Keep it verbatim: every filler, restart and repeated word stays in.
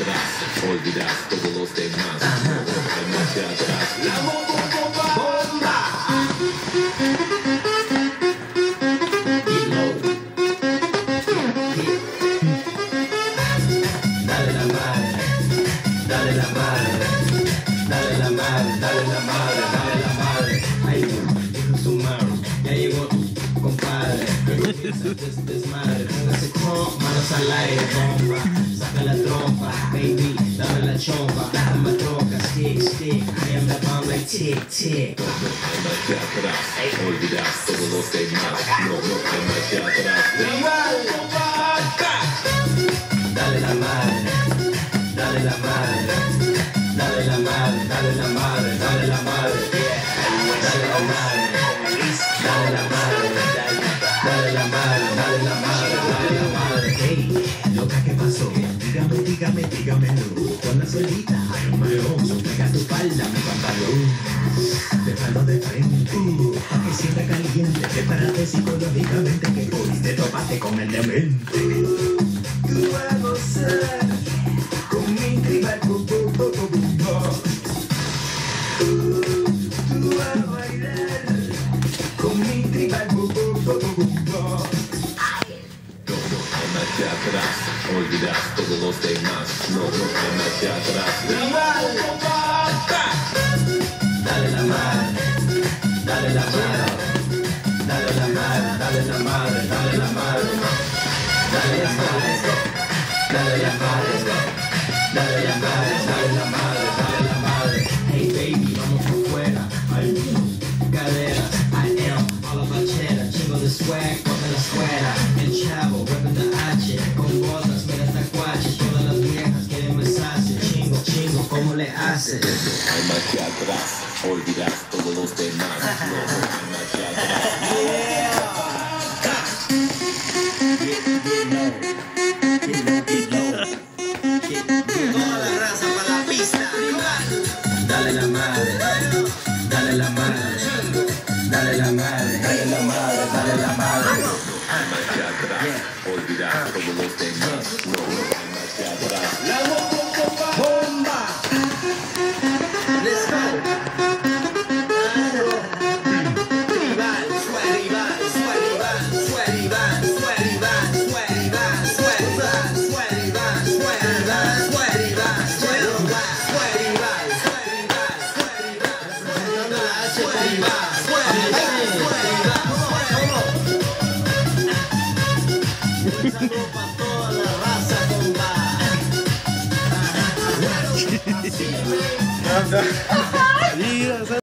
atrás, olvidar todos los demás. No hay marcha atrás. La bomba, bomba. Dale la madre, dale la madre, dale la madre, dale la madre, dale la madre. Ahí dijo su madre, ya llegó tu compadre. Desmadre, póngase con manos al aire, bomba, saca la trompa, baby, dame la chompa, dame troca, stick, stick, I am the bomb like tick, tick. No, no hay marcha atrás, olvidar todos los demás. No, no hay marcha atrás. Dale la madre, dale la madre, dale la madre, dale la madre, dale la madre, dale la madre, dale la madre, dale la madre, dale la madre, dale la madre. Hey, loca, ¿qué pasó? Dígame, dígame, dígamelo. Con la solita, hay un malón. Pega tu falda, mi pantalón. Te palo de frente, pa' que sienta caliente. Prepárate psicológicamente que hoy te topaste con el demente. Tú vas a gozar con mi tribal, bu, bu, bu, bu, bu, bu. Tú vas a bailar con mi tribal, bu, bu, bu, bu, bu, bu. No, no hay marcha atrás, olvidar todos los demás. No, no hay marcha atrás. Tribal, dale la madre, dale la madre, dale la madre, dale la madre, dale la madre, dale la madre, dale la madre, dale la madre, dale la madre, dale la madre. Hey baby, vamos por fuera, ay, cadera, I am all about cheddar, chingo de swag, ponme la escuela, el chavo, reppin' the H, con botas, mira esta cuache, todas las viejas quieren besarse, chingo, chingo, ¿cómo le hace? No hay marcha atrás, olvidar todos los demás, no, no hay marcha atrás. Yeah. Toda la raza para la pista. Dale la madre, dale la madre, dale la madre, dale la madre, dale la madre. No hay marcha atrás, olvidar todos los demás. No, no hay marcha atrás. La bomba, bomba. Let's go. Tribal, sweaty van, sweaty van, sweaty van, sweaty van, sweaty van, sweaty van, sweaty van, sweaty van, sweaty van, sweaty van, sweaty van, sweaty van, sweaty van, sweaty van, sweaty van, sweaty van. Para toda la raza comba.